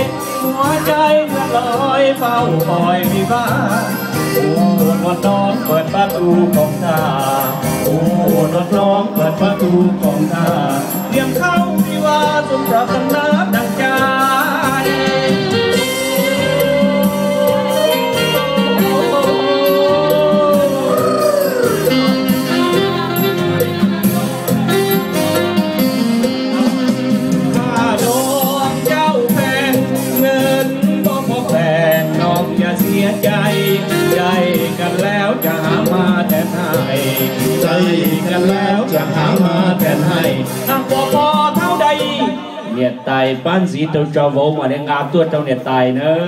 หัวใจลอยเฝ้าคอยวิวาโอ้นวลน้องเปิดประตูของตาโอ้นวลน้องเปิดประตูของตาเตรียมเข้าวิวาสมปรารถนาดังใจใจกันแล้วจะหามาแทนให้ใจกันแล้วจะหามาแทนให้อังพอเท่าใดเนี่ยตายป้านสีเจ้าเจ้าโวมาในงามตัวเจ้าเนี่ยตายเนอะ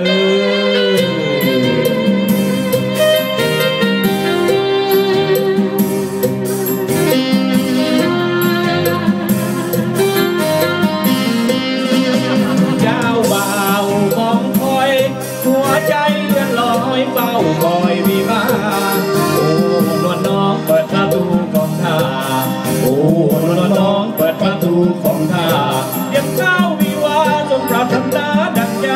เจ้าบ่าวของคอยหัวใจลอยเฝ้าคอยวิวาโอ้นวลน้องเปิดประตูของท่าโอ้นวลน้องเปิดประตูของท่าเรียกเจ้าวิวาสมปรารถนาดังใจ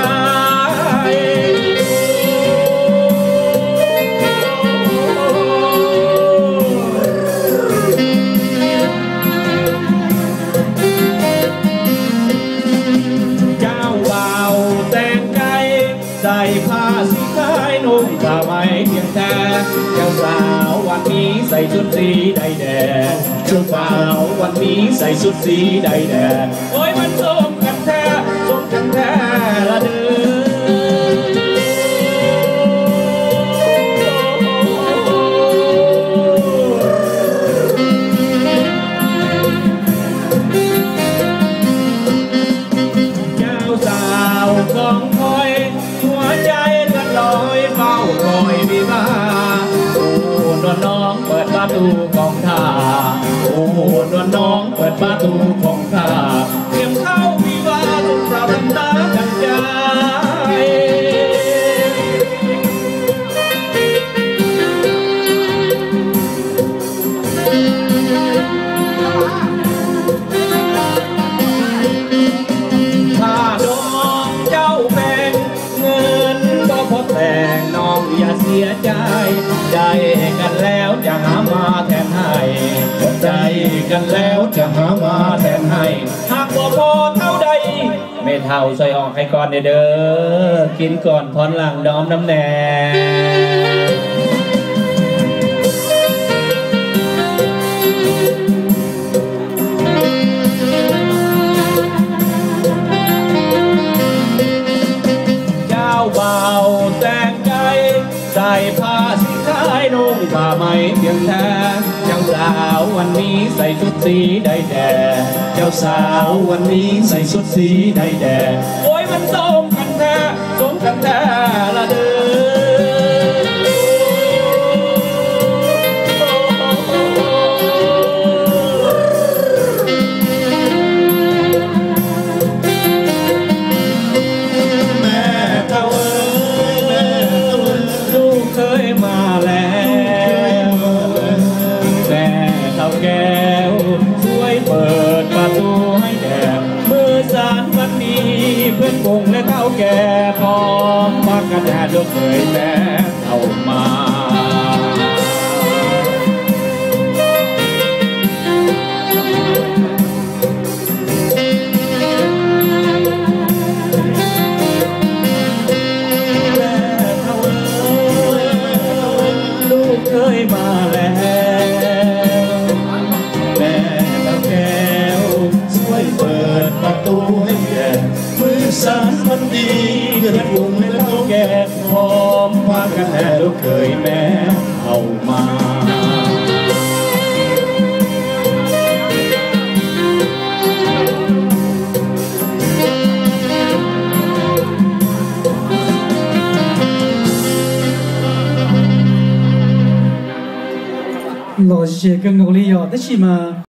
เจ้าบ่าวแต่งกายใส่ผ้าสีขาวนุ่งผ้าไหมเพียงแท้เจ้าสาววันนี้ใส่ชุดสีใดแดงเจ้าสาววันนี้ใส่ชุดสีใดแดงโอ้ยมันสมกันแท้สมกันแท้ละเด้อเจ้าสาวของคอยหัวใจลอยเฝ้าคอยวิวาโอ้นวลน้องเปิดประตูของท่าโอ้นวลน้องเปิดประตูของท่าเตรียมเข้าวิวาสมปรารถนาดังใจถ้าดองเจ้าแบ่งเงินก็พอแต่งน้องอย่าเสียใจใจกันแล้วจะหามาแทนให้ใจกันแล้วจะหามาแทนให้หากบ่พอเท่าใดไม่เท่าซอยออกให้ก่อนเด้อกินก่อนพรหลังดอมน้ำแหน่บ่าวแต่งใจใส่ผ้าสีขาวนุ่งผ้าไหมเพียงแท้เจ้าสาววันนี้ใส่ชุดสีใดแดงเจ้าสาววันนี้ใส่ชุดสีใดแดงโอ้ยมันสมกันแท้สมกันแท้ละเด้อแก้วช่วยเปิดประตูให้แด่มือสานวันนี้เพื่อนวงและเท่าแก่พร้อมพักกันแดดลูกเคยแม่เข้ามาลูกเคยมาแล้วเปิดประตูให้แก่มือสานวันดีเพื่อนวงและเท่าแก่พร้อมพากันแห่ลูกเคยแม่เอามา老谢跟努力要的起嘛。